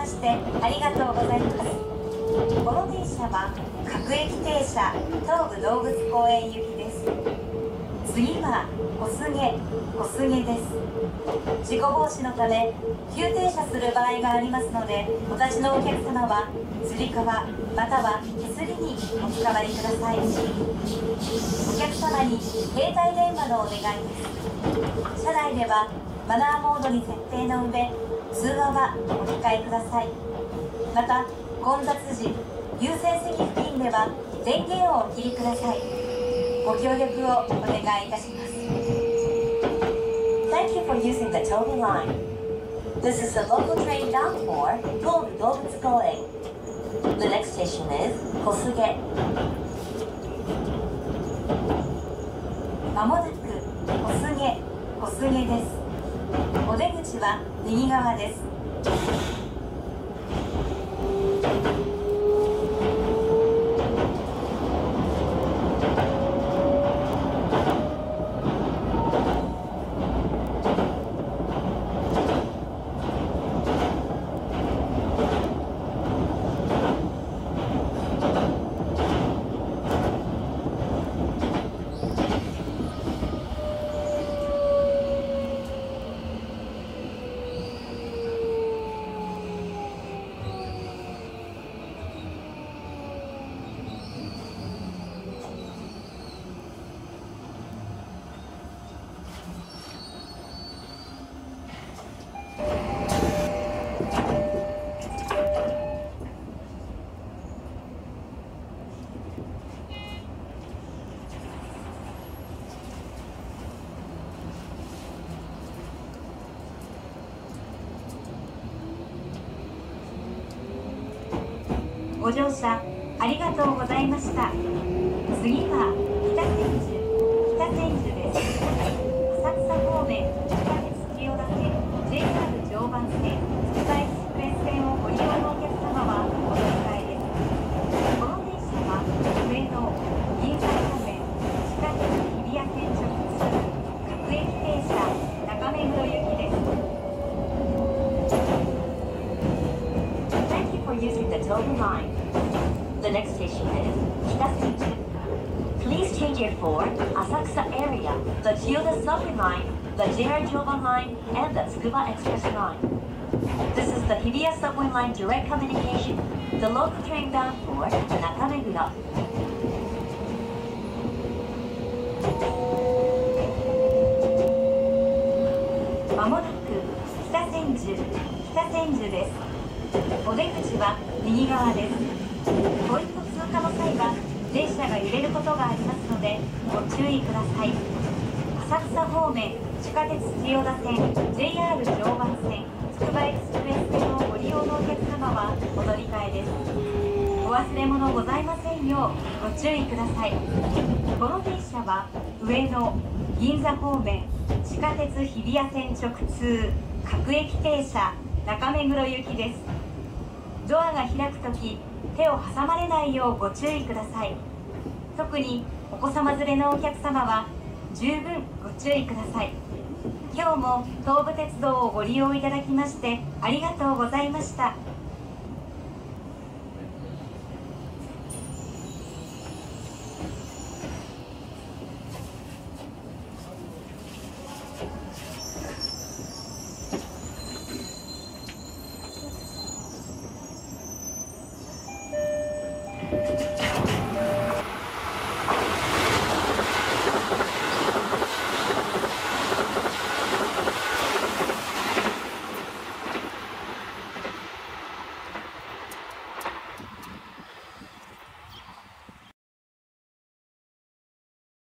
してありがとうございます。この電車は各駅停車東武動物公園行きです。次は小菅です。事故防止のため急停車する場合がありますので、お立ちのお客様はつり革または手すりにおつかまりください。お客様に携帯電話のお願いです。車内ではマナーモードに設定の上、通話はお控えください。また混雑時、優先席付近では電源をお切りください。ご協力をお願いいたします。 Thank you for using the Tobu line. This is the local train bound for Tobu Dobutsukoen. The next station is Kosuge. まもなく小菅です。お出口は右側です。ご乗車ありがとうございました。次は北千住です。浅草方面地下鉄千代田線 JR 常磐線つくばエクスプレス線をご利用のお客様はお乗り換えです。この電車は上野銀座方面地下鉄日比谷線直通各駅停車中目黒行きです。 Thank you for using the Tobu line. The next station is Kitasenju. Please change it for Asakusa area, the Chiyoda subway line, the JR Joban line, and the Tsukuba Express line. This is the Hibiya subway line direct communication, the local train bound for Nakameguro. まもなく北千住です。お出口は右側です。ポイント通過の際は電車が揺れることがありますのでご注意ください。浅草方面地下鉄千代田線 JR 常磐線つくばエクスプレス線をご利用のお客様はお乗り換えです。お忘れ物ございませんようご注意ください。この電車は上野銀座方面地下鉄日比谷線直通各駅停車中目黒行きです。ドアが開くとき手を挟まれないようご注意ください。特にお子様連れのお客様は十分ご注意ください。今日も東武鉄道をご利用いただきましてありがとうございました。